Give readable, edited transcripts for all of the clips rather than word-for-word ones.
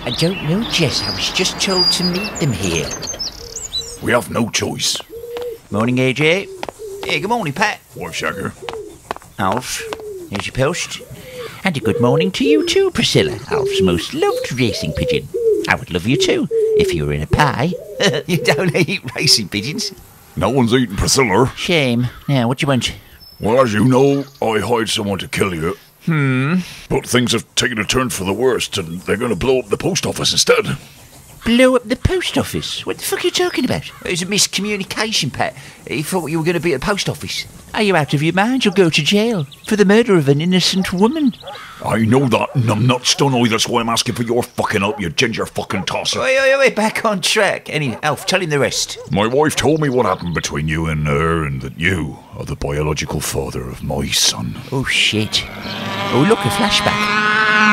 I don't know, Jess. I was just told to meet them here. We have no choice. Morning, AJ. Hey, good morning, Pat. Why, Shagger? Alf, here's your post. And a good morning to you too, Priscilla, Alf's most loved racing pigeon. I would love you too, if you were in a pie. You don't eat racing pigeons? No one's eating Priscilla. Shame. Now, what do you want? Well, as you know, I hired someone to kill you. But things have taken a turn for the worst, and they're going to blow up the post office instead. Blow up the post office? What the fuck are you talking about? It was a miscommunication, Pat. He thought you were going to be at the post office. Are you out of your mind? You'll go to jail for the murder of an innocent woman. I know that, and I'm not stunned either, so I'm asking for your fucking help, you ginger fucking tosser. Wait, back on track. Anyway, Alf, tell him the rest. My wife told me what happened between you and her, and that you are the biological father of my son. Oh, shit. Oh, look, a flashback.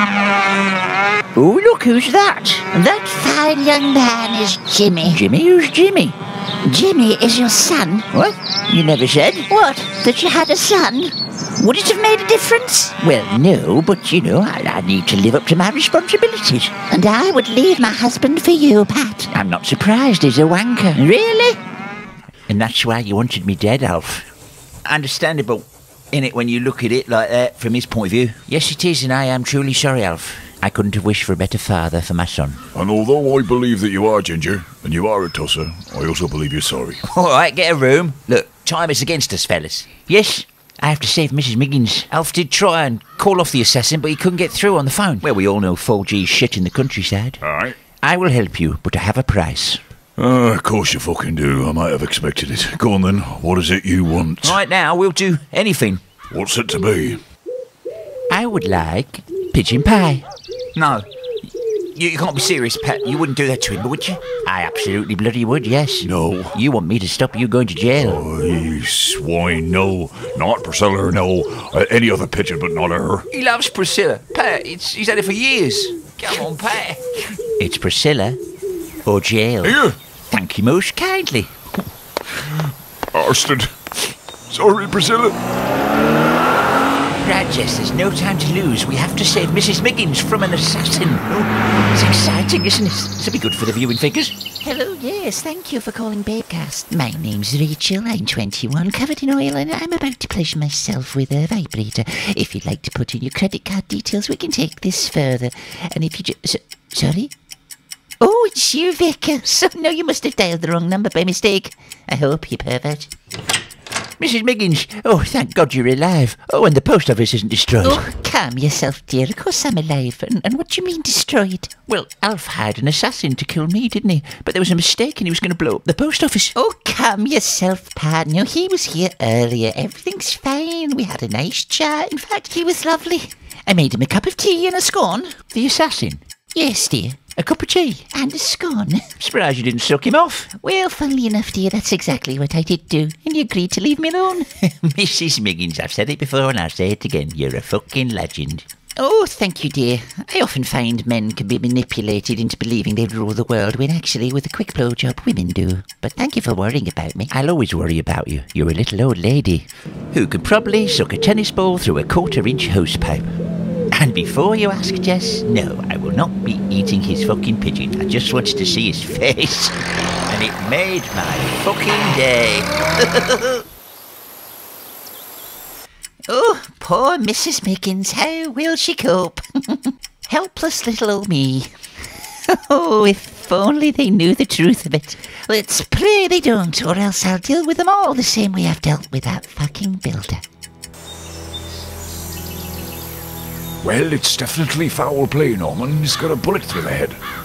Oh, look, who's that? That fine young man is Jimmy. Jimmy? Who's Jimmy? Jimmy is your son. What? You never said? What? That you had a son? Would it have made a difference? Well, no, but, you know, I need to live up to my responsibilities. And I would leave my husband for you, Pat. I'm not surprised he's a wanker. Really? And that's why you wanted me dead, Alf. Understandable, innit, when you look at it like that from his point of view. Yes, it is, and I am truly sorry, Alf. I couldn't have wished for a better father for my son. And although I believe that you are Ginger, and you are a tosser, I also believe you're sorry. All right, get a room. Look, time is against us, fellas. Yes, I have to save Mrs Miggins. Alf did try and call off the assassin, but he couldn't get through on the phone. Well, we all know 4G's shit in the countryside. All right. I will help you, but I have a price. Of course you fucking do. I might have expected it. Go on then. What is it you want? Right now, we'll do anything. What's it to be? I would like pigeon pie. No. You can't be serious, Pat. You wouldn't do that to him, would you? I absolutely bloody would, yes. No. You want me to stop you going to jail? Oh, you swine, no. Not Priscilla, no. Any other pigeon, but not her. He loves Priscilla. Pat, he's had it for years. Come on, Pat. It's Priscilla or jail. Here. Thank you most kindly. Arsted. Sorry, Priscilla. Right, Jess, there's no time to lose. We have to save Mrs Miggins from an assassin. Oh, it's exciting, isn't it? This will be good for the viewing figures. Hello, yes, thank you for calling Babecast. My name's Rachel, I'm 21, covered in oil, and I'm about to pleasure myself with a vibrator. If you'd like to put in your credit card details, we can take this further. And if you sorry? Oh, it's you, Vicar. So, no, you must have dialed the wrong number by mistake. I hope, you pervert. Mrs Miggins, oh, thank God you're alive. Oh, and the post office isn't destroyed. Oh, calm yourself, dear. Of course I'm alive. And what do you mean destroyed? Well, Alf hired an assassin to kill me, didn't he? But there was a mistake and he was going to blow up the post office. Oh, calm yourself, Pat. No, he was here earlier. Everything's fine. We had a nice chat. In fact, he was lovely. I made him a cup of tea and a scone. The assassin? Yes, dear. A cup of tea? And a scone. Surprised you didn't suck him off. Well, funnily enough, dear, that's exactly what I did do. And you agreed to leave me alone. Mrs Miggins, I've said it before and I'll say it again. You're a fucking legend. Oh, thank you, dear. I often find men can be manipulated into believing they rule the world when actually, with a quick blowjob, women do. But thank you for worrying about me. I'll always worry about you. You're a little old lady who could probably suck a tennis ball through a 1/4-inch hosepipe. And before you ask, Jess, no, I will not be eating his fucking pigeon. I just wanted to see his face. And it made my fucking day. Oh, poor Mrs Miggins, how will she cope? Helpless little old me. Oh, if only they knew the truth of it. Let's pray they don't, or else I'll deal with them all the same way I've dealt with that fucking builder. Well, it's definitely foul play, Norman. He's got a bullet through the head.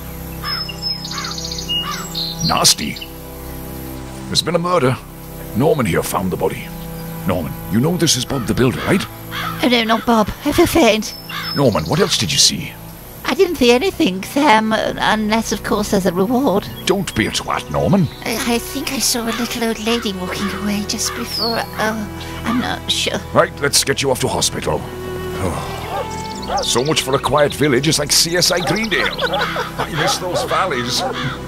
Nasty. There's been a murder. Norman here found the body. Norman, you know this is Bob the Builder, right? Oh, no, not Bob. I feel faint. Norman, what else did you see? I didn't see anything, Sam, unless, of course, there's a reward. Don't be a twat, Norman. I think I saw a little old lady walking away just before... Oh, I'm not sure. Right, let's get you off to hospital. Oh. So much for a quiet village. It's like CSI Greendale. I miss those valleys.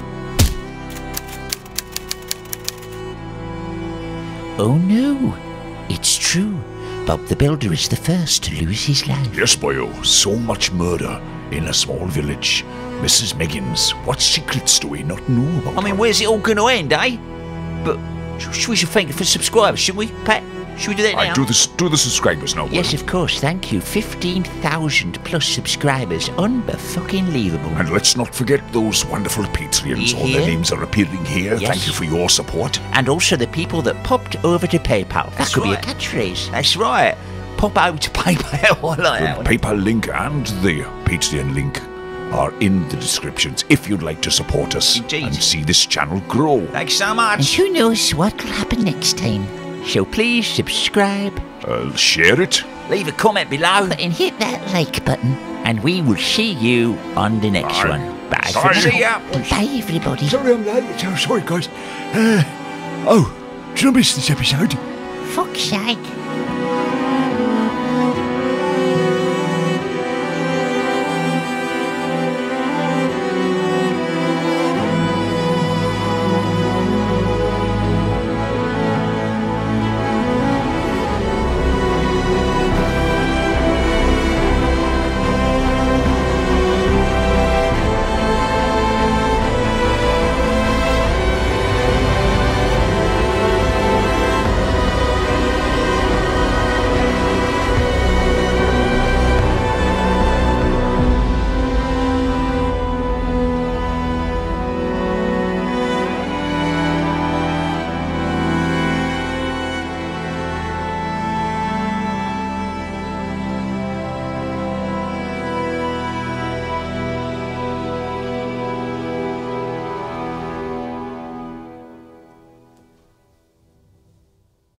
Oh no, it's true. Bob the Builder is the first to lose his life. Yes, boyo. So much murder. in a small village. Mrs Miggins, what secrets do we not know about I mean, her? where's it all going to end, eh? But we should thank you for subscribers, shouldn't we, Pat? Should we do that now? I do the subscribers now. Yes, of course, thank you. 15,000 plus subscribers. Unbe-fucking-leavable. And let's not forget those wonderful Patreons. All their Yeah. names are appearing here. Yes. Thank you for your support. And also the people that popped over to PayPal. That That's could right. be a catchphrase. That's right. Pop over to PayPal. I like that The one. PayPal link and the Patreon link are in the descriptions if you'd like to support us Indeed. and see this channel grow. Thanks so And much. who knows what will happen next time. So please subscribe, Share it. Leave a comment below. And hit that like button. and we will see you on the next Bye. one. Bye for Bye. now. See ya. Bye, everybody. Sorry I'm late. Sorry guys. Did I miss this episode? Fuck's sake.